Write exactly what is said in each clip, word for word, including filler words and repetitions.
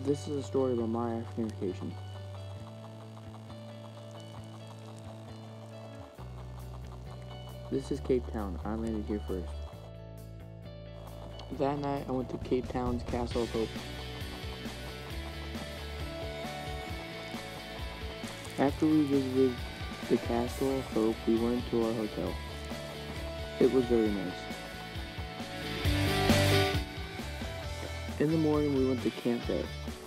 This is a story about my African vacation. This is Cape Town. I landed here first. That night, I went to Cape Town's Castle of Hope. After we visited the Castle of Hope, we went to our hotel. It was very nice. In the morning, we went to Camp Bay.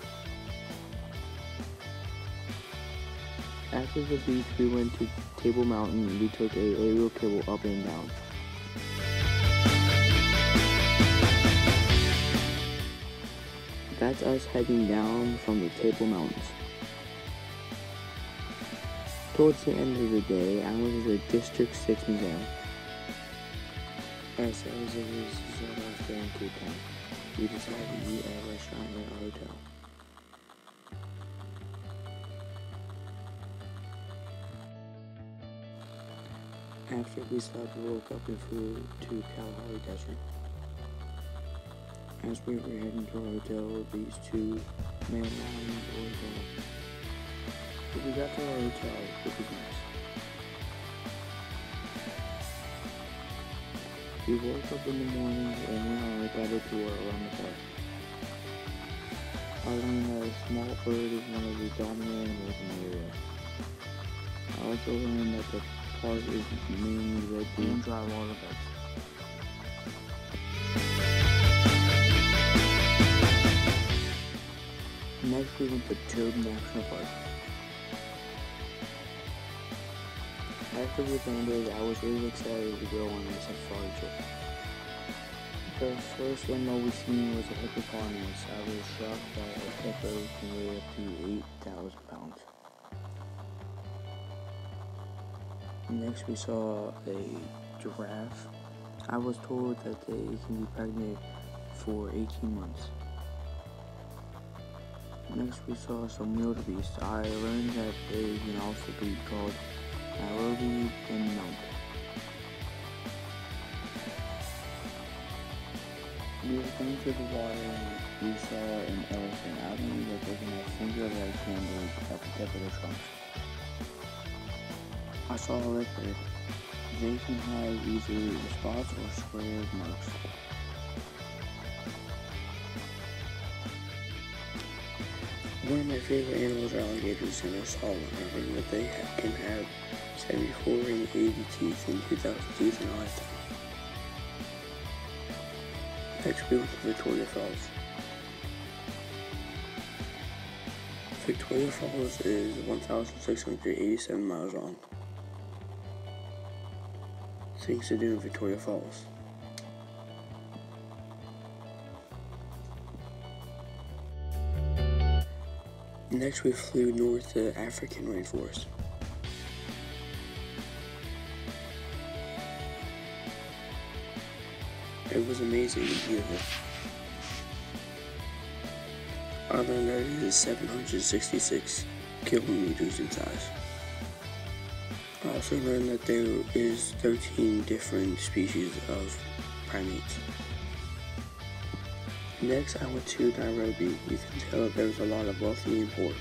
After the beach, we went to Table Mountain and we took a aerial cable up and down. That's us heading down from the Table Mountains. Towards the end of the day, I went to the District six Museum. As I was at the last day in Cape Town, we decided to eat at a restaurant at our hotel. After we slept, we woke up and flew to Kalahari Desert. As we were heading to our hotel, these two men lying were gone. But we got to our hotel, which was nice. We woke up in the morning and went on a guided tour around the park. I learned that a small bird is one of the dominant animals in the area. I also learned that the park is mainly red deer and dry water beds. Next, we went to Toad National Park. After we landed, I was really excited to go on a safari trip. The first animal we seen was a hippopotamus. I was shocked that a hippo can weigh up to eight thousand pounds. Next, we saw a giraffe. I was told that they can be pregnant for eighteen months. Next, we saw some wildebeest. I learned that they can also be called Nairobi and Mount. We were going through the water and we saw an elephant. I believe that they can have finger-like handles at the tip of their trunks. I saw a leopard. They can have either spots or square marks. One of my favorite animals are alligators, and I saw one. I learned that they have, can have seventy-four and eighty teeth and two thousand teeth in a lifetime. Next, we went to Victoria Falls. Victoria Falls is one thousand six hundred eighty-seven miles long. Things to do in Victoria Falls. Next, we flew north to African rainforest. It was amazing and beautiful. I learned that it is seven hundred sixty-six kilometers in size. I also learned that there is thirteen different species of primates. Next, I went to Nairobi. You can tell that there's a lot of wealthy and poor.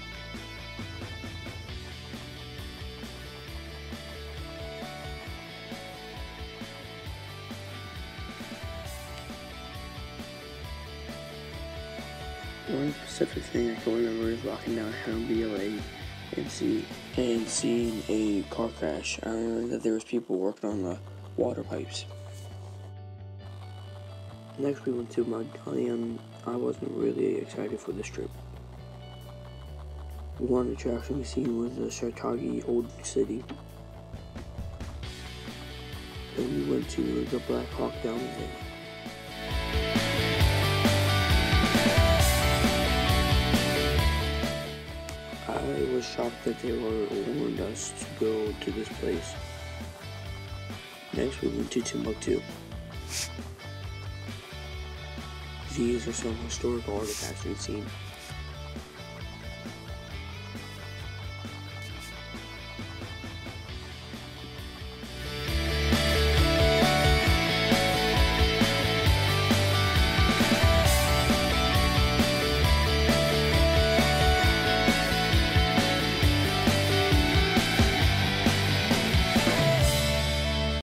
One specific thing I can remember is walking down Hamby Lane and see and seeing a car crash. I learned that there was people working on the water pipes. Next, we went to Montgomery. I wasn't really excited for this trip. One attraction we seen was the Shartagi Old City. Then we went to the Black Hawk Down there. I was shocked that they were warned us to go to this place. Next, we went to Timbuktu. These are some historical artifacts we've seen.